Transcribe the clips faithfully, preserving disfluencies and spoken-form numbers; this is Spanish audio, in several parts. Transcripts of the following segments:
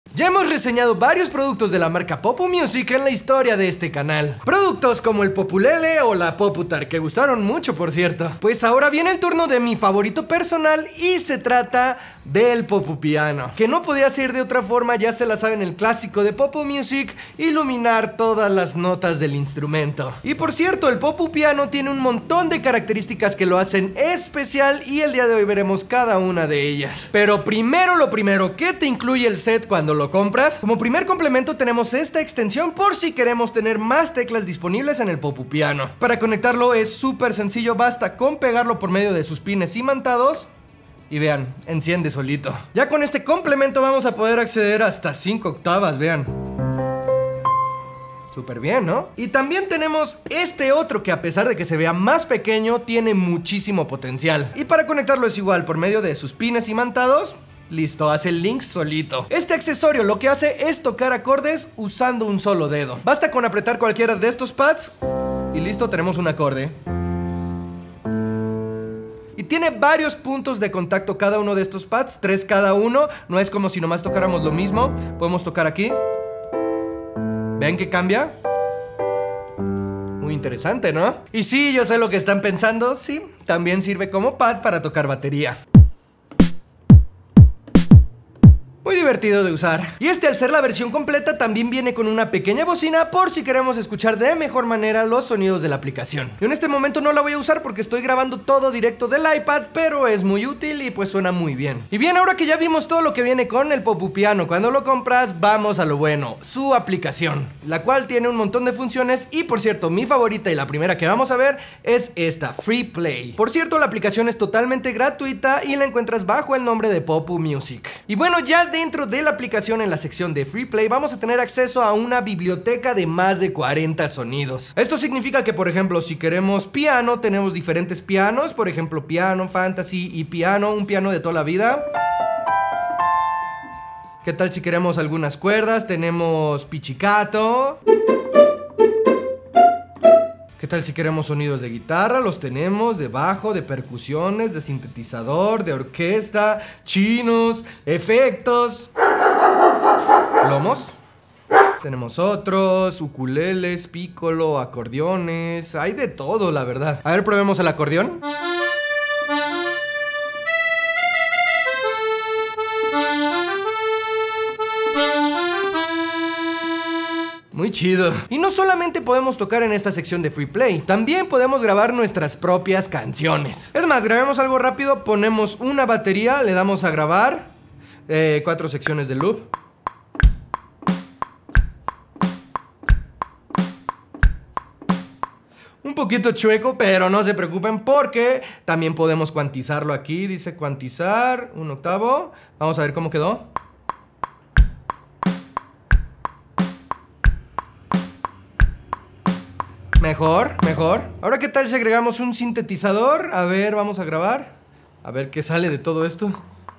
Ya hemos reseñado varios productos de la marca Popu Music en la historia de este canal. Productos como el Populele o la Poputar, que gustaron mucho, por cierto. Pues ahora viene el turno de mi favorito personal y se trata del Popu Piano, que no podía ser de otra forma, ya se la saben, el clásico de Popu Music, iluminar todas las notas del instrumento. Y por cierto, el Popu Piano tiene un montón de características que lo hacen especial y el día de hoy veremos cada una de ellas. Pero primero lo primero, ¿qué te incluye el set cuando lo compras? Como primer complemento tenemos esta extensión por si queremos tener más teclas disponibles en el Popu Piano. Para conectarlo es súper sencillo, basta con pegarlo por medio de sus pines imantados. Y vean, enciende solito. Ya con este complemento vamos a poder acceder hasta cinco octavas, vean. Súper bien, ¿no? Y también tenemos este otro que, a pesar de que se vea más pequeño, tiene muchísimo potencial. Y para conectarlo es igual, por medio de sus pines imantados. Listo, hace el link solito. Este accesorio lo que hace es tocar acordes usando un solo dedo. Basta con apretar cualquiera de estos pads y listo, tenemos un acorde. Y tiene varios puntos de contacto cada uno de estos pads, tres cada uno. No es como si nomás tocáramos lo mismo. Podemos tocar aquí. ¿Ven que cambia? Muy interesante, ¿no? Y sí, yo sé lo que están pensando. Sí, también sirve como pad para tocar batería. Muy divertido de usar. Y este, al ser la versión completa, también viene con una pequeña bocina por si queremos escuchar de mejor manera los sonidos de la aplicación. Yo en este momento no la voy a usar porque estoy grabando todo directo del iPad, pero es muy útil y pues suena muy bien. Y bien, ahora que ya vimos todo lo que viene con el Popu Piano, cuando lo compras, vamos a lo bueno, su aplicación, la cual tiene un montón de funciones. Y por cierto, mi favorita y la primera que vamos a ver es esta, Free Play. Por cierto, la aplicación es totalmente gratuita y la encuentras bajo el nombre de Popu Music. Y bueno, ya dentro de la aplicación, en la sección de Free Play, vamos a tener acceso a una biblioteca de más de cuarenta sonidos. Esto significa que, por ejemplo, si queremos piano, tenemos diferentes pianos. Por ejemplo, piano, fantasy y piano, un piano de toda la vida. ¿Qué tal si queremos algunas cuerdas? Tenemos pizzicato. ¿Qué tal si queremos sonidos de guitarra? Los tenemos, de bajo, de percusiones, de sintetizador, de orquesta, chinos, efectos, plomos. Tenemos otros, ukuleles, pícolo, acordeones, hay de todo, la verdad. A ver, probemos el acordeón. Muy chido. Y no solamente podemos tocar en esta sección de Free Play, también podemos grabar nuestras propias canciones. Es más, grabemos algo rápido, ponemos una batería, le damos a grabar, eh, cuatro secciones de loop. Un poquito chueco, pero no se preocupen porque también podemos cuantizarlo aquí. Dice cuantizar, un octavo. Vamos a ver cómo quedó. Mejor, mejor. Ahora, ¿qué tal si agregamos un sintetizador? A ver, vamos a grabar. A ver qué sale de todo esto.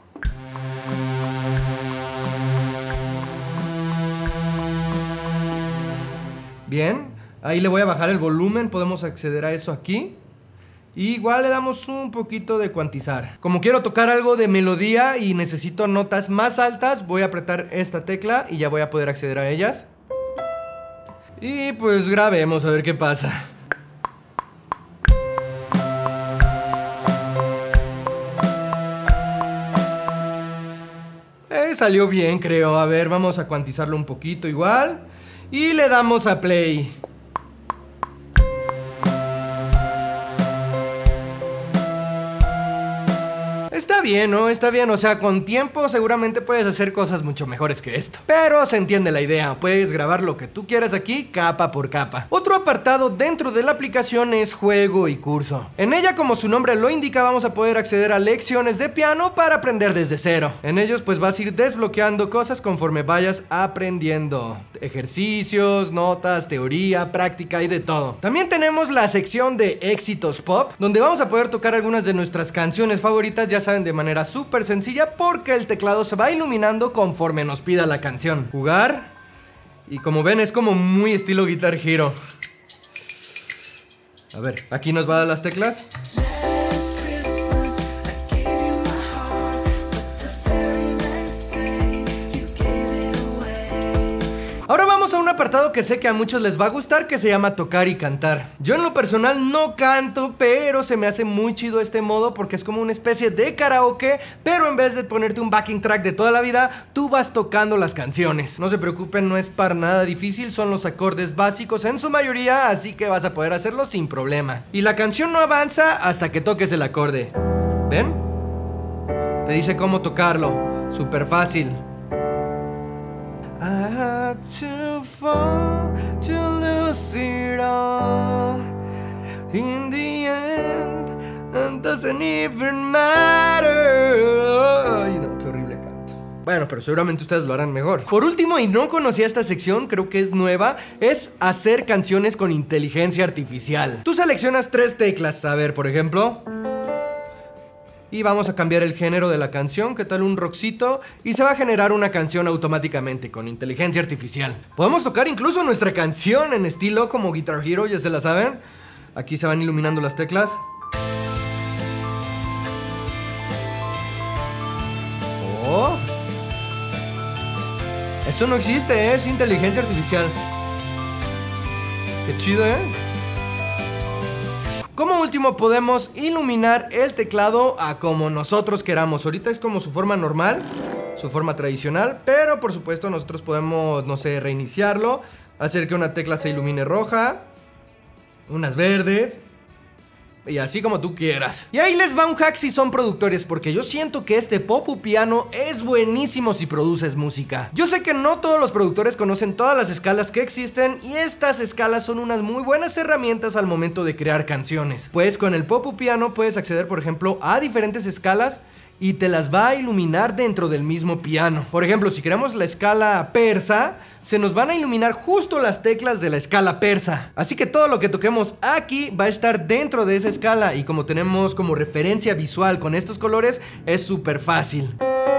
Bien, ahí le voy a bajar el volumen. Podemos acceder a eso aquí. Y igual le damos un poquito de cuantizar. Como quiero tocar algo de melodía y necesito notas más altas, voy a apretar esta tecla y ya voy a poder acceder a ellas. Y pues grabemos a ver qué pasa. Eh, salió bien, creo. A ver, vamos a cuantizarlo un poquito igual. Y le damos a play. Está bien, ¿no? Está bien, o sea, con tiempo seguramente puedes hacer cosas mucho mejores que esto. Pero se entiende la idea, puedes grabar lo que tú quieras aquí, capa por capa. Otro apartado dentro de la aplicación es juego y curso. En ella, como su nombre lo indica, vamos a poder acceder a lecciones de piano para aprender desde cero. En ellos pues vas a ir desbloqueando cosas conforme vayas aprendiendo. Ejercicios, notas, teoría, práctica y de todo. También tenemos la sección de éxitos pop, donde vamos a poder tocar algunas de nuestras canciones favoritas, ya saben, de manera súper sencilla porque el teclado se va iluminando conforme nos pida la canción. Jugar. Y como ven es como muy estilo Guitar Hero. A ver, aquí nos va a dar las teclas. vamos a un apartado que sé que a muchos les va a gustar, que se llama tocar y cantar. Yo en lo personal no canto, pero se me hace muy chido este modo porque es como una especie de karaoke, pero en vez de ponerte un backing track de toda la vida, tú vas tocando las canciones. No se preocupen, no es para nada difícil, son los acordes básicos en su mayoría, así que vas a poder hacerlo sin problema. Y la canción no avanza hasta que toques el acorde. ¿Ven? Te dice cómo tocarlo, súper fácil. I had to fall to lose it all. In the end, it doesn't even matter. Ay, no, qué horrible canto. Bueno, pero seguramente ustedes lo harán mejor. Por último, y no conocía esta sección, creo que es nueva, es hacer canciones con inteligencia artificial. Tú seleccionas tres teclas, a ver, por ejemplo... Y vamos a cambiar el género de la canción, ¿qué tal un rockcito? Y se va a generar una canción automáticamente con inteligencia artificial. Podemos tocar incluso nuestra canción en estilo como Guitar Hero, ya se la saben. Aquí se van iluminando las teclas. Oh. Esto no existe, ¿eh? Es inteligencia artificial. Qué chido, ¿eh? Como último podemos iluminar el teclado a como nosotros queramos. Ahorita es como su forma normal, su forma tradicional, pero por supuesto nosotros podemos, no sé, reiniciarlo, hacer que una tecla se ilumine roja, unas verdes, y así como tú quieras. Y ahí les va un hack si son productores, porque yo siento que este Popu Piano es buenísimo si produces música. Yo sé que no todos los productores conocen todas las escalas que existen, y estas escalas son unas muy buenas herramientas al momento de crear canciones. Pues con el Popu Piano puedes acceder, por ejemplo, a diferentes escalas y te las va a iluminar dentro del mismo piano. Por ejemplo, si queremos la escala persa, se nos van a iluminar justo las teclas de la escala persa. Así que todo lo que toquemos aquí va a estar dentro de esa escala, y como tenemos como referencia visual con estos colores, es súper fácil.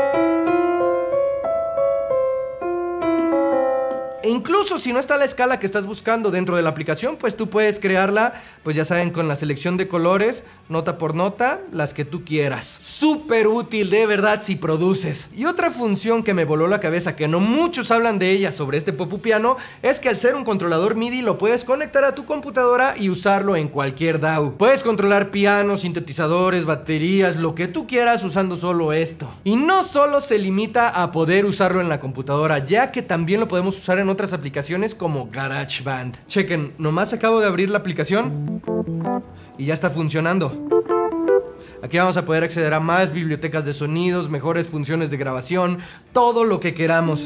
E incluso si no está la escala que estás buscando dentro de la aplicación, pues tú puedes crearla, pues ya saben, con la selección de colores, nota por nota, las que tú quieras. Súper útil, de verdad, si produces. Y otra función que me voló la cabeza, que no muchos hablan de ella sobre este Popu Piano, es que al ser un controlador MIDI lo puedes conectar a tu computadora y usarlo en cualquier D A W. Puedes controlar pianos, sintetizadores, baterías, lo que tú quieras usando solo esto. Y no solo se limita a poder usarlo en la computadora, ya que también lo podemos usar en otras aplicaciones como GarageBand. Chequen, nomás acabo de abrir la aplicación y ya está funcionando. Aquí vamos a poder acceder a más bibliotecas de sonidos, mejores funciones de grabación, todo lo que queramos.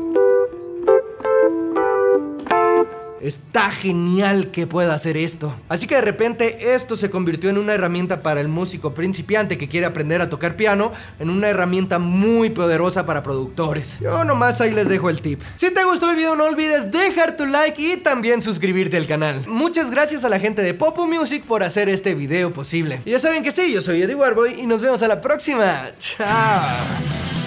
Está genial que pueda hacer esto. Así que de repente esto se convirtió en una herramienta para el músico principiante que quiere aprender a tocar piano, en una herramienta muy poderosa para productores. Yo nomás ahí les dejo el tip. Si te gustó el video, no olvides dejar tu like y también suscribirte al canal. Muchas gracias a la gente de Popu Music por hacer este video posible. Y ya saben que sí, yo soy Eddie Warboy y nos vemos a la próxima. Chao.